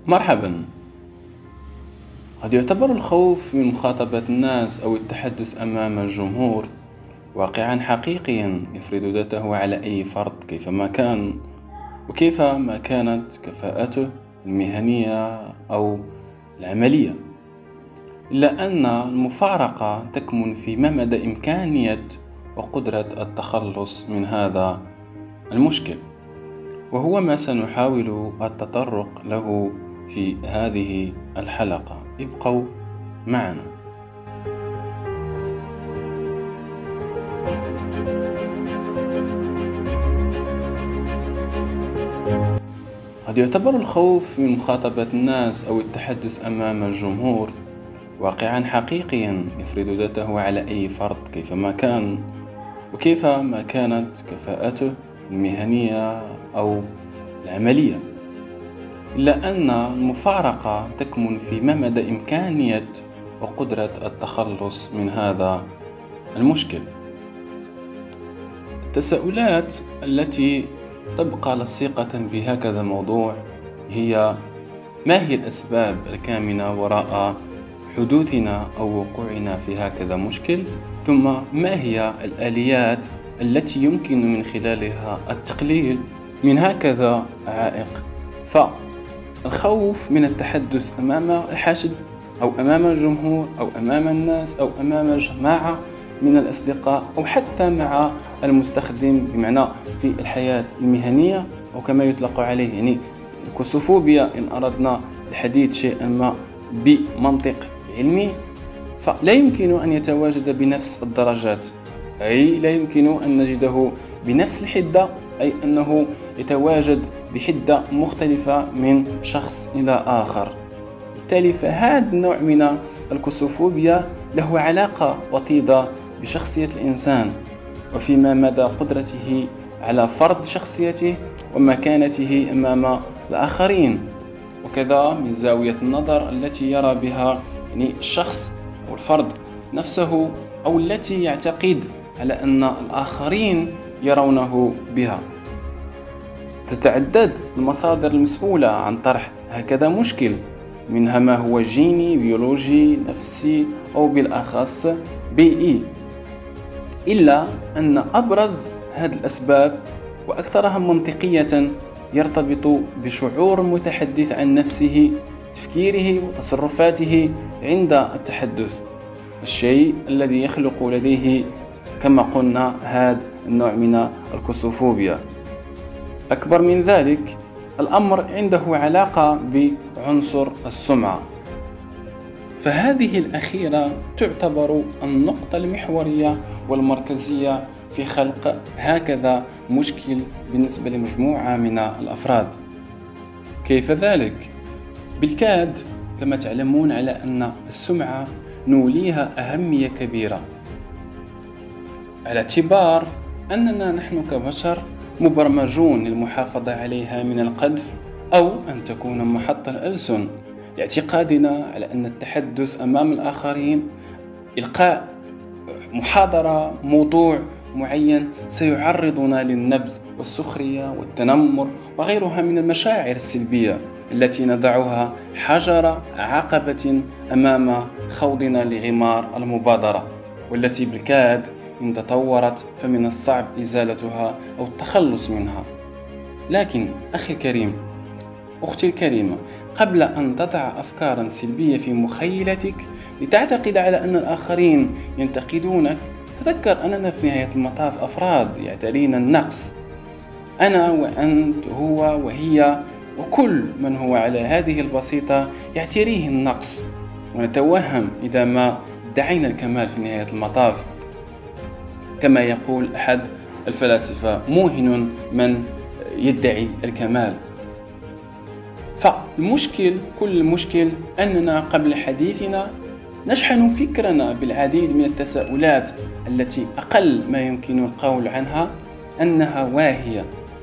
مرحبا. قد يعتبر الخوف من مخاطبة الناس أو التحدث أمام الجمهور واقعا حقيقيا يفرض ذاته على أي فرد كيفما كان وكيفما كانت كفاءته المهنية أو العملية، إلا أن المفارقة تكمن في ما مدى إمكانية وقدرة التخلص من هذا المشكل، وهو ما سنحاول التطرق له في هذه الحلقة. ابقوا معنا. قد يعتبر الخوف من مخاطبة الناس أو التحدث أمام الجمهور واقعا حقيقيا يفرض ذاته على أي فرد كيفما كان وكيفما كانت كفاءته المهنية أو العملية، إلا أن المفارقة تكمن في ما مدى إمكانية وقدرة التخلص من هذا المشكل. التساؤلات التي تبقى لصيقة بهكذا موضوع هي: ما هي الأسباب الكامنة وراء حدوثنا أو وقوعنا في هكذا مشكل؟ ثم ما هي الآليات التي يمكن من خلالها التقليل من هكذا عائق؟ فالخوف من التحدث أمام الحشد أو أمام الجمهور أو أمام الناس أو أمام جماعة من الأصدقاء أو حتى مع المستخدم، بمعنى في الحياة المهنية، أو كما يطلق عليه يعني الكسوفوبيا إن أردنا الحديث شيئا ما بمنطق علمي، فلا يمكن أن يتواجد بنفس الدرجات، أي لا يمكن أن نجده بنفس الحدة، أي أنه يتواجد بحدة مختلفة من شخص إلى آخر. بالتالي فهذا النوع من الكسوفوبيا له علاقة وطيدة بشخصية الإنسان وفيما مدى قدرته على فرض شخصيته ومكانته أمام الآخرين، وكذا من زاوية النظر التي يرى بها يعني الشخص أو الفرد نفسه، أو التي يعتقد على أن الآخرين يرونه بها. تتعدد المصادر المسؤولة عن طرح هكذا مشكل، منها ما هو جيني، بيولوجي، نفسي، أو بالأخص بيئي، إلا أن أبرز هذه الأسباب وأكثرها منطقية يرتبط بشعور المتحدث عن نفسه، تفكيره وتصرفاته عند التحدث، الشيء الذي يخلق لديه كما قلنا هذا النوع من الكسوفوبيا. أكبر من ذلك، الأمر عنده علاقة بعنصر السمعة، فهذه الأخيرة تعتبر النقطة المحورية والمركزية في خلق هكذا مشكل بالنسبة لمجموعة من الأفراد. كيف ذلك؟ بالكاد كما تعلمون على أن السمعة نوليها أهمية كبيرة، على اعتبار أننا نحن كبشر مبرمجون للمحافظة عليها من القذف أو أن تكون محط الألسن، لاعتقادنا على أن التحدث أمام الآخرين، إلقاء محاضرة، موضوع معين سيعرضنا للنبذ والسخرية والتنمر وغيرها من المشاعر السلبية التي نضعها حجر عقبة أمام خوضنا لغمار المبادرة، والتي بالكاد إن تطورت فمن الصعب إزالتها أو التخلص منها. لكن أخي الكريم، أختي الكريمة، قبل أن تضع أفكارا سلبية في مخيلتك لتعتقد على أن الآخرين ينتقدونك، تذكر أننا في نهاية المطاف أفراد يعترينا النقص، أنا وأنت، هو وهي، وكل من هو على هذه البسيطة يعتريه النقص، ونتوهم إذا ما ادعينا الكمال في نهاية المطاف. كما يقول أحد الفلاسفة: موهن من يدعي الكمال. فالمشكل، كل المشكل أننا قبل حديثنا نشحن فكرنا بالعديد من التساؤلات التي أقل ما يمكن القول عنها أنها واهية،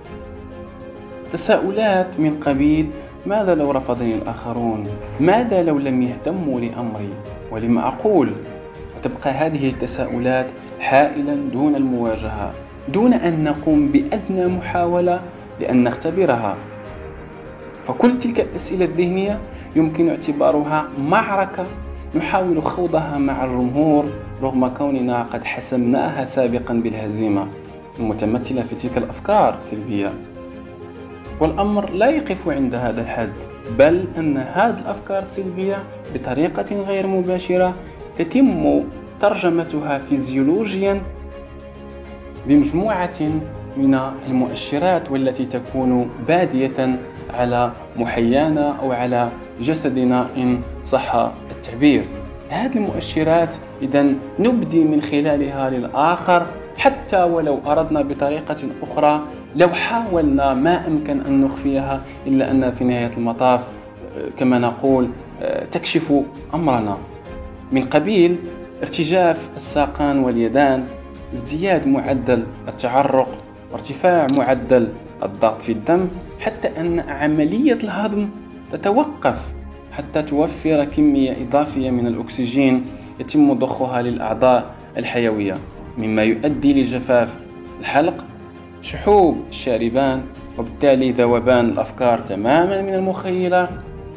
تساؤلات من قبيل: ماذا لو رفضني الآخرون؟ ماذا لو لم يهتموا لأمري؟ ولما أقول؟ وتبقى هذه التساؤلات حائلا دون المواجهة، دون أن نقوم بأدنى محاولة لأن نختبرها. فكل تلك الأسئلة الذهنية يمكن اعتبارها معركة نحاول خوضها مع الجمهور رغم كوننا قد حسمناها سابقا بالهزيمة المتمثلة في تلك الأفكار السلبية. والأمر لا يقف عند هذا الحد، بل أن هذه الأفكار السلبية بطريقة غير مباشرة تتم ترجمتها فيزيولوجيا بمجموعة من المؤشرات والتي تكون بادية على محيانا أو على جسدنا إن صح التعبير. هذه المؤشرات إذن نبدي من خلالها للآخر، حتى ولو أردنا بطريقة أخرى، لو حاولنا ما أمكن أن نخفيها، إلا أن في نهاية المطاف كما نقول تكشف أمرنا، من قبيل ارتجاف الساقان واليدان، ازدياد معدل التعرق، وارتفاع معدل الضغط في الدم، حتى أن عملية الهضم تتوقف حتى توفر كمية إضافية من الأكسجين يتم ضخها للأعضاء الحيوية، مما يؤدي لجفاف الحلق، شحوب الشاربان، وبالتالي ذوبان الأفكار تماما من المخيلة.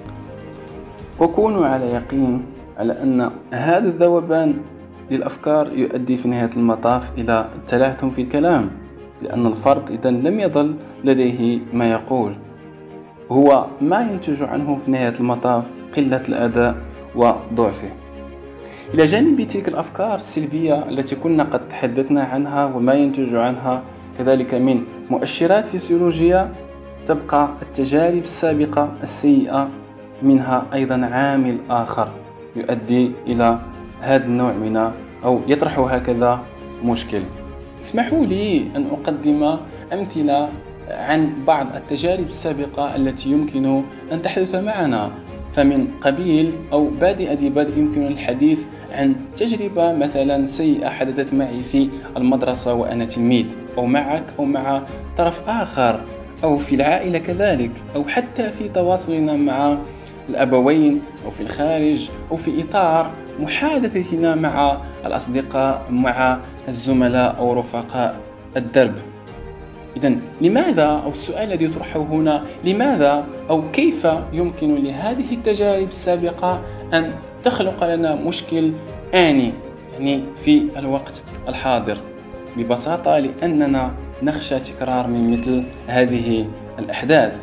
وكونوا على يقين على أن هذا الذوبان للأفكار يؤدي في نهاية المطاف إلى التلعثم في الكلام، لأن الفرد إذن لم يظل لديه ما يقول، هو ما ينتج عنه في نهاية المطاف قلة الأداء وضعفه. إلى جانب تلك الأفكار السلبية التي كنا قد تحدثنا عنها وما ينتج عنها كذلك من مؤشرات فسيولوجية، تبقى التجارب السابقة السيئة منها أيضا عامل آخر يؤدي إلى هذا النوع من أو يطرح هكذا مشكل. اسمحوا لي أن أقدم أمثلة عن بعض التجارب السابقة التي يمكن أن تحدث معنا، فمن قبيل أو بادئ يمكن الحديث عن تجربة مثلا سيئة حدثت معي في المدرسة وأنا تلميذ، أو معك أو مع طرف آخر، أو في العائلة كذلك، أو حتى في تواصلنا مع الأبوين، أو في الخارج، أو في إطار محادثتنا مع الأصدقاء، مع الزملاء أو رفقاء الدرب. إذن لماذا، أو السؤال الذي يطرحه هنا، لماذا أو كيف يمكن لهذه التجارب السابقة أن تخلق لنا مشكل آني، يعني في الوقت الحاضر؟ ببساطة لأننا نخشى تكرار من مثل هذه الأحداث،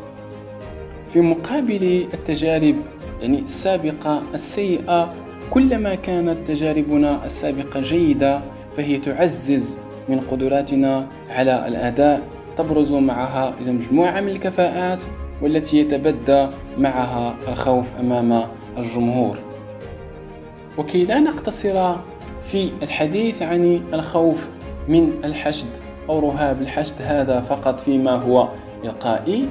في مقابل التجارب يعني السابقة السيئة. كلما كانت تجاربنا السابقة جيدة فهي تعزز من قدراتنا على الأداء، تبرز معها إلى مجموعة من الكفاءات والتي يتبدى معها الخوف أمام الجمهور. وكي لا نقتصر في الحديث عن الخوف من الحشد أو رهاب الحشد هذا فقط فيما هو إلقائي،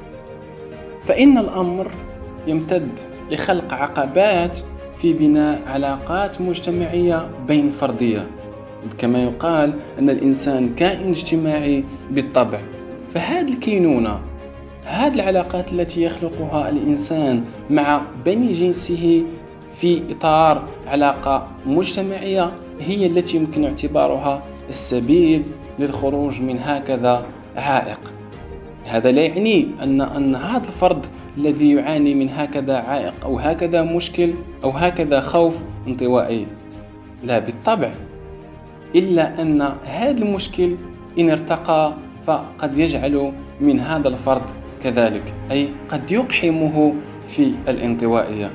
فإن الأمر يمتد لخلق عقبات في بناء علاقات مجتمعية بين فردية، كما يقال أن الإنسان كائن اجتماعي بالطبع. فهذه الكينونة، هذه العلاقات التي يخلقها الإنسان مع بني جنسه في إطار علاقة مجتمعية هي التي يمكن اعتبارها السبيل للخروج من هكذا عائق. هذا لا يعني أن هذا الفرد الذي يعاني من هكذا عائق أو هكذا مشكل أو هكذا خوف انطوائي، لا بالطبع، إلا أن هذا المشكل إن ارتقى فقد يجعل من هذا الفرد كذلك، أي قد يقحمه في الانطوائية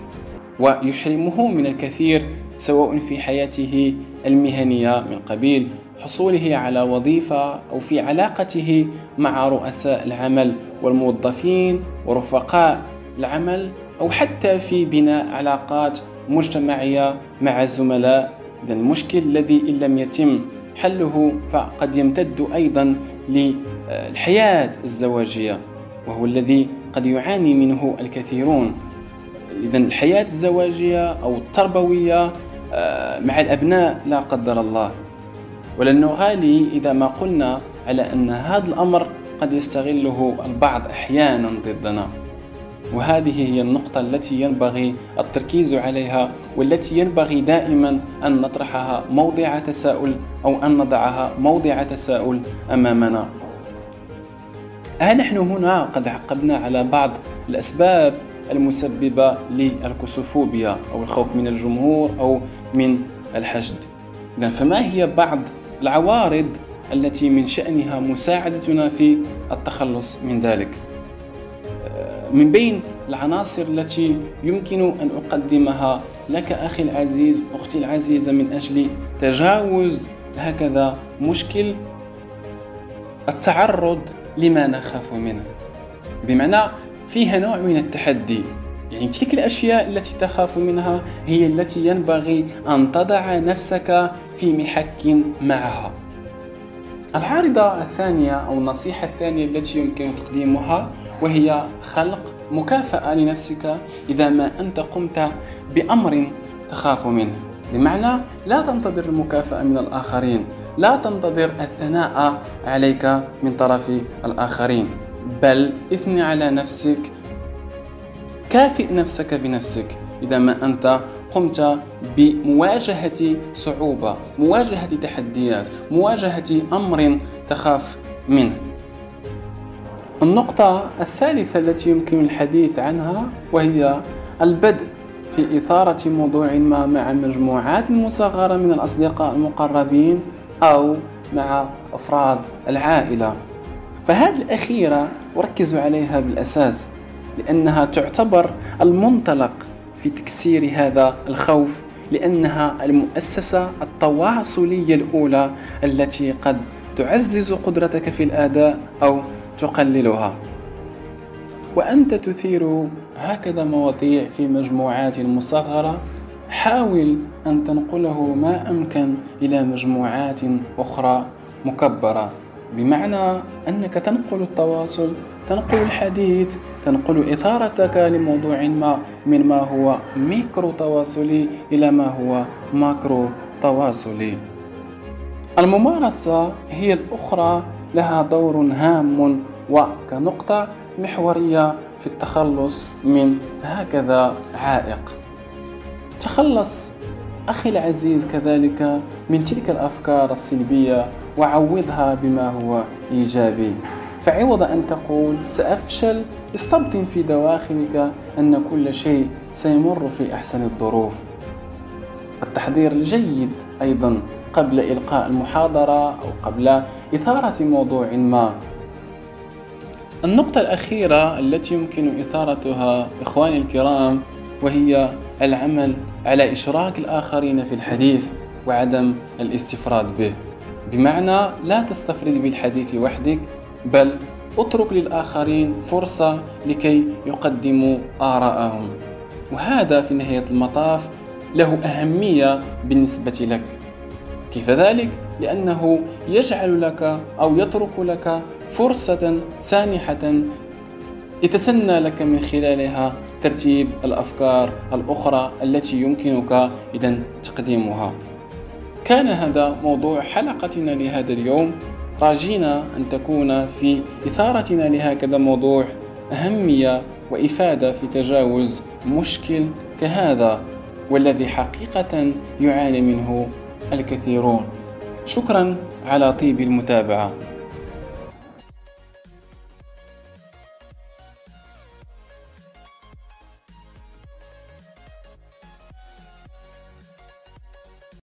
ويحرمه من الكثير، سواء في حياته المهنية من قبيل حصوله على وظيفة، أو في علاقته مع رؤساء العمل والموظفين ورفقاء العمل، أو حتى في بناء علاقات مجتمعية مع الزملاء. المشكل الذي إن لم يتم حله فقد يمتد أيضا للحياة الزواجية، وهو الذي قد يعاني منه الكثيرون. إذن الحياة الزواجية أو التربوية مع الأبناء لا قدر الله، ولن نغالي إذا ما قلنا على أن هذا الأمر قد يستغله البعض أحيانا ضدنا. وهذه هي النقطة التي ينبغي التركيز عليها، والتي ينبغي دائما أن نطرحها موضع تساؤل، أو أن نضعها موضع تساؤل أمامنا. ها نحن هنا قد عقبنا على بعض الأسباب المسببة للكسوفوبيا أو الخوف من الجمهور أو من الحشد. إذن فما هي بعض العوارض التي من شأنها مساعدتنا في التخلص من ذلك؟ من بين العناصر التي يمكن أن أقدمها لك أخي العزيز أختي العزيزة من أجل تجاوز هكذا مشكل التعرض لما نخاف منه، بمعنى فيها نوع من التحدي. يعني تلك الأشياء التي تخاف منها هي التي ينبغي أن تضع نفسك في محك معها. العارضة الثانية أو النصيحة الثانية التي يمكن تقديمها وهي خلق مكافأة لنفسك إذا ما أنت قمت بأمر تخاف منه. بمعنى لا تنتظر المكافأة من الآخرين، لا تنتظر الثناء عليك من طرف الآخرين، بل اثني على نفسك، كافئ نفسك بنفسك إذا ما أنت قمت بمواجهة صعوبة، مواجهة تحديات، مواجهة أمر تخاف منه. النقطة الثالثة التي يمكن الحديث عنها وهي البدء في إثارة موضوع ما مع مجموعات مصغرة من الأصدقاء المقربين أو مع أفراد العائلة. فهذه الأخيرة أركز عليها بالأساس لأنها تعتبر المنطلق في تكسير هذا الخوف، لأنها المؤسسة التواصلية الأولى التي قد تعزز قدرتك في الأداء أو تقللها. وأنت تثير هكذا مواضيع في مجموعات مصغرة، حاول أن تنقله ما أمكن إلى مجموعات أخرى مكبرة، بمعنى أنك تنقل التواصل، تنقل الحديث، تنقل إثارتك لموضوع ما من ما هو ميكرو تواصلي إلى ما هو ماكرو تواصلي. الممارسة هي الأخرى لها دور هام وكنقطة محورية في التخلص من هكذا عائق. تخلص أخي العزيز كذلك من تلك الأفكار السلبية وعوضها بما هو إيجابي. فعوض أن تقول سأفشل، استبطن في دواخلك أن كل شيء سيمر في أحسن الظروف. التحضير الجيد أيضا قبل إلقاء المحاضرة أو قبل إثارة موضوع ما. النقطة الأخيرة التي يمكن إثارتها إخواني الكرام وهي العمل على إشراك الآخرين في الحديث وعدم الاستفراد به، بمعنى لا تستفرد بالحديث وحدك، بل اترك للآخرين فرصة لكي يقدموا آراءهم، وهذا في نهاية المطاف له أهمية بالنسبة لك. كيف ذلك؟ لأنه يجعل لك أو يترك لك فرصة سانحة يتسنى لك من خلالها ترتيب الأفكار الأخرى التي يمكنك إذن تقديمها. كان هذا موضوع حلقتنا لهذا اليوم. راجينا أن تكون في إثارتنا لهكذا موضوع أهمية وإفادة في تجاوز مشكل كهذا والذي حقيقة يعاني منه الكثيرون. شكرا على طيب المتابعة.